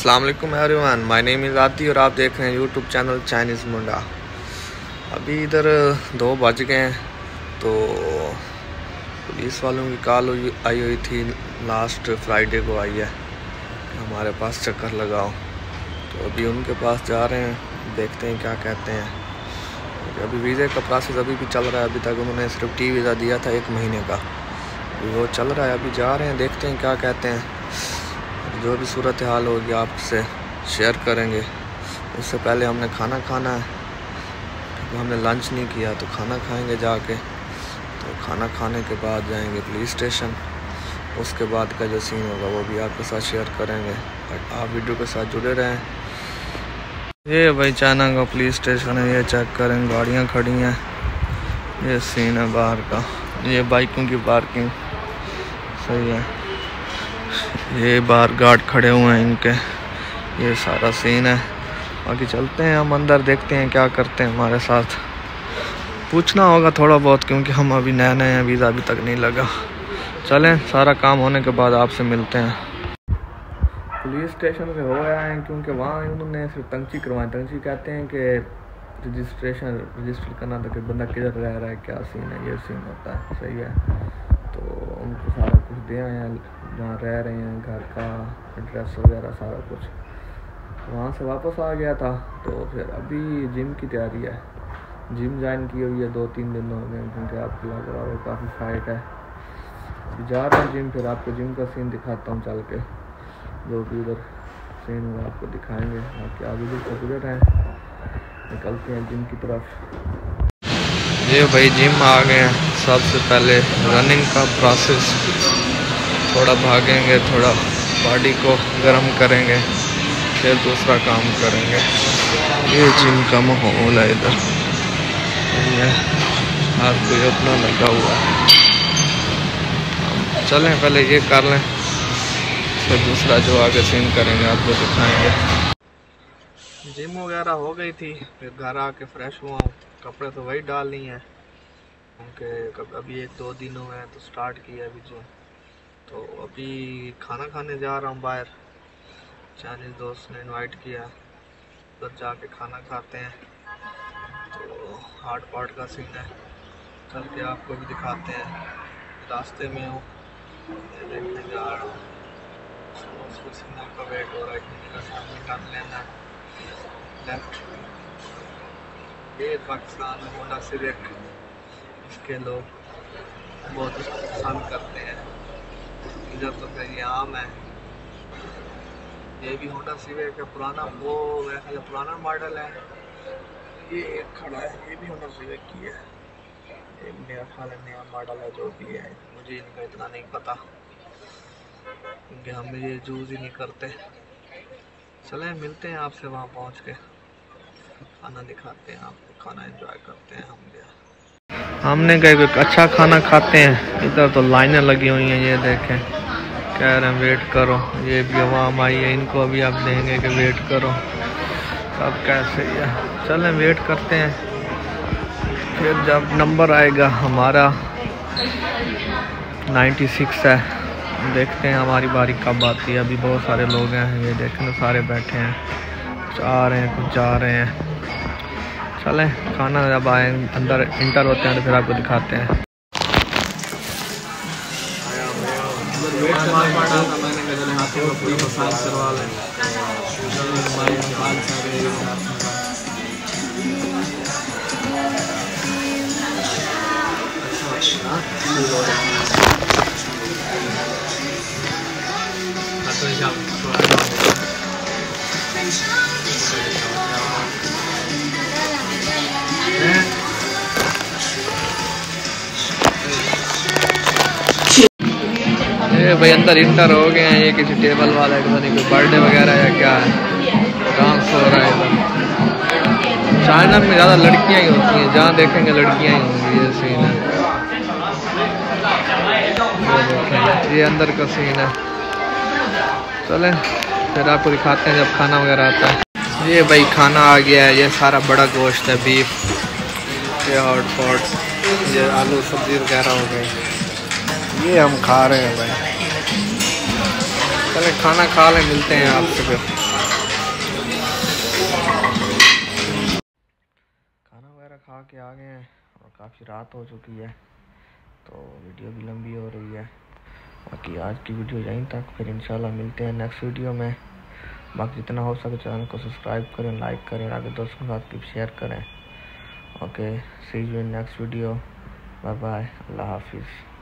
अस्सलाम वालेकुम everyone, my name is आती और आप देख रहे हैं यूट्यूब चैनल चाइनीज़ मुंडा। अभी इधर 2 बज गए हैं तो पुलिस वालों की कॉल आई हुई थी, लास्ट फ्राइडे को आई है, हमारे पास चक्कर लगाओ। तो अभी उनके पास जा रहे हैं, देखते हैं क्या कहते हैं। अभी वीज़े का प्रोसेस अभी भी चल रहा है, अभी तक उन्होंने सिर्फ टी वीज़ा दिया था 1 महीने का, वो चल रहा है। अभी जा रहे हैं, देखते हैं क्या कहते हैं। जो भी सूरत हाल होगी आपसे शेयर करेंगे। उससे पहले हमने खाना खाना है, क्योंकि हमने लंच नहीं किया, तो खाना खाएंगे जाके। तो खाना खाने के बाद जाएंगे पुलिस स्टेशन, उसके बाद का जो सीन होगा वो भी आपके साथ शेयर करेंगे। आप वीडियो के साथ जुड़े रहें। ये भाई चाइना का पुलिस स्टेशन है, ये चेक करें, गाड़ियाँ खड़ी हैं, ये सीन है बाहर का। ये बाइकों की पार्किंग सही है, ये बाहर गार्ड खड़े हुए हैं इनके, ये सारा सीन है। बाकी चलते हैं हम अंदर, देखते हैं क्या करते हैं। हमारे साथ पूछना होगा थोड़ा बहुत, क्योंकि हम अभी नए नए हैं, वीज़ा अभी तक नहीं लगा। चलें, सारा काम होने के बाद आपसे मिलते हैं। पुलिस स्टेशन पे हो आए हैं, क्योंकि वहाँ उन्होंने सिर्फ तंची करवाई। तंची कहते हैं कि रजिस्टर करना था कि बंदा किधर रह रहा है, क्या सीन है, ये सीन होता है, सही है। तो उनको सारा कुछ दे आए हैं, जहाँ रह रहे हैं, घर का एड्रेस वगैरह सारा कुछ। तो वहाँ से वापस आ गया था, तो फिर अभी जिम की तैयारी है। जिम ज्वाइन की हुई है, 2-3 दिन हो गए, क्योंकि आपको लग रहा है काफ़ी फाइट है। अभी जा रहा हूँ जिम, फिर आपको जिम का सीन दिखाता हूँ चल के, जो भी उधर सीन हुआ आपको दिखाएँगे। बाकी आप इधर से गुजर हैं, निकलते हैं जिम की तरफ। ये भाई जिम आ गए हैं। सबसे पहले रनिंग का प्रोसेस, थोड़ा भागेंगे, थोड़ा बॉडी को गर्म करेंगे, फिर दूसरा काम करेंगे। ये जिम का माहौल है इधर, हर कोई अपना लगा हुआ है। चलें पहले ये कर लें, फिर दूसरा जो आगे सीन करेंगे आपको दिखाएंगे। जिम वगैरह हो गई थी, फिर घर आके फ्रेश हुआ हूँ। कपड़े तो वही डालनी है, क्योंकि अभी 1-2 दिन हुए हैं तो स्टार्ट किया अभी जिम। तो अभी खाना खाने जा रहा हूँ बाहर, चाइनीज़ दोस्त ने इनवाइट किया, उधर जाके खाना खाते हैं। तो हार्ड पार्ट का सीन है, चल के आपको भी दिखाते हैं। रास्ते में हूँ, देखने जा रहा हूँ, सिग्नल का वेट हो रहा है, किसी का सामने कर लेना लेफ्ट। ये पाकिस्तान में होंडा सिविक, इसके लोग बहुत पसंद करते हैं, इधर तो फिर ये आम है। ये भी होंडा सिविक है, पुराना, वो मेरा ख्याल पुराना मॉडल है। ये एक खड़ा है, ये भी होंडा सिविक की है, ये मेरा ख्याल नया मॉडल है। जो भी है, मुझे इनका इतना नहीं पता, क्योंकि हम ये यूज़ ही नहीं करते। चलें मिलते हैं आपसे वहाँ पहुँच के, खाना दिखाते हैं आपको, खाना एंजॉय करते हैं। हमने कहीं अच्छा खाना खाते हैं। इधर तो लाइनें लगी हुई हैं, ये देखें, कह रहे हैं वेट करो। ये भी आवाम आई है, इनको अभी आप देंगे कि वेट करो। अब कैसे है, चलें वेट करते हैं, फिर जब नंबर आएगा हमारा 96 है, देखते हैं हमारी बारी कब आती है। अभी बहुत सारे लोग हैं, ये देखें सारे बैठे हैं, कुछ आ रहे हैं, कुछ जा रहे हैं। चलें, खाना जब आए अंदर इंटर होते हैं तो फिर आपको दिखाते हैं। ये भाई अंदर इंटर हो गए हैं। ये किसी टेबल वाला है, पता नहीं कोई बर्थडे वगैरह या क्या है, डांस हो रहा है इधर। चाइना में ज़्यादा लड़कियां ही होती हैं, जहाँ देखेंगे लड़कियां ही होंगी। ये सीन है, ये अंदर का सीन है। चलें फिर आपको दिखाते हैं जब खाना वगैरह आता है। ये भाई खाना आ गया है, ये सारा बड़ा गोश्त है, बीफ, ये हॉट पॉट, ये आलू सब्जी वगैरह हो गई, ये हम खा रहे हैं भाई। चले खाना खा लें, मिलते हैं आपसे फिर। के आ गए हैं और काफ़ी रात हो चुकी है, तो वीडियो भी लंबी हो रही है। बाकी आज की वीडियो यहीं तक, फिर इंशाल्लाह मिलते हैं नेक्स्ट वीडियो में। बाकी जितना हो सके चैनल को सब्सक्राइब करें, लाइक करें, आगे दोस्तों के साथ भी शेयर करें। Okay, see you in next video. Bye bye, अल्लाह हाफिज़।